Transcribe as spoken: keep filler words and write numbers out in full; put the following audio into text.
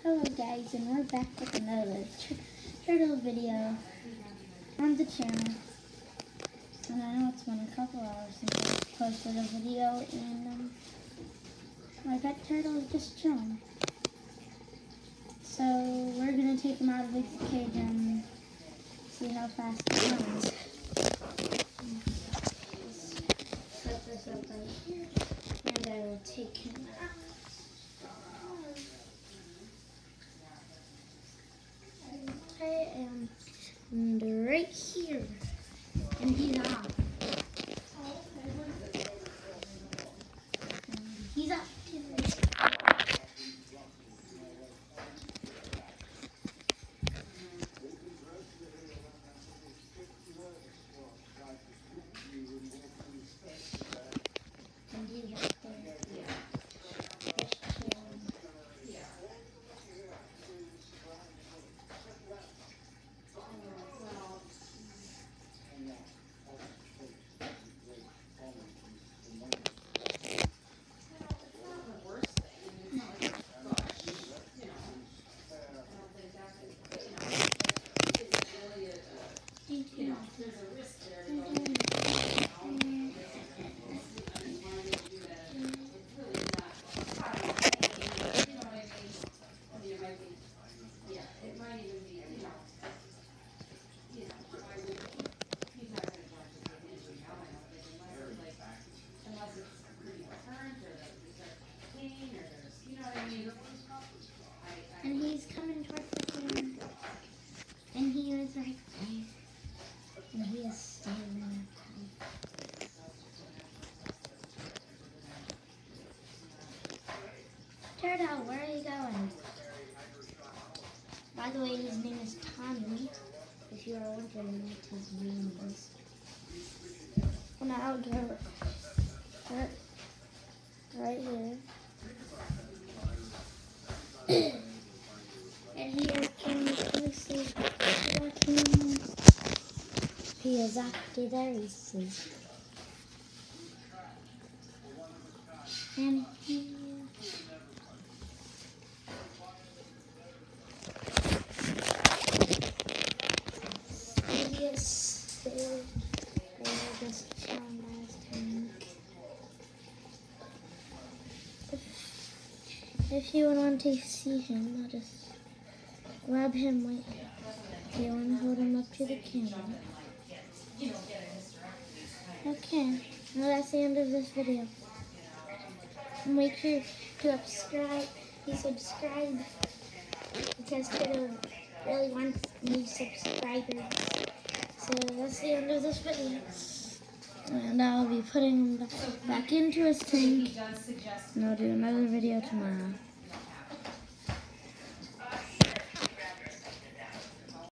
Hello guys, and we're back with another turtle video on the channel. And I know it's been a couple hours since I posted a video, and um, my pet turtle is just chilling. So we're gonna take him out of his cage and see how fast he runs. Set this up right here, and I will take him out. I am right here, and he's off. And he's up. And he's up there. You know, there's a risk there. You know, it's really not. You know what I mean? It might be, yeah, it might even be, you know, you know, I would, he's not going to jump to the injury now, I don't think, unless it's like, unless it's pretty recurrent, or like you start pain, or there's, you know what I mean? I, I, and he's coming towards the camera, and he was right there. And he is staying there. Turtle, where are you going? By the way, his name is Tommy. If you are wondering what his name is. And I'll go right, right here. And he is closely watching. He is after the races. And he he is still just chilling by his tank. If, if you want to see him, I'll just grab him right here and hold him up to the camera. Okay, well that's the end of this video. And make sure to subscribe, to subscribe, because Twitter really wants new subscribers. So that's the end of this video. And I'll be putting him back into his tank, and I'll do another video tomorrow.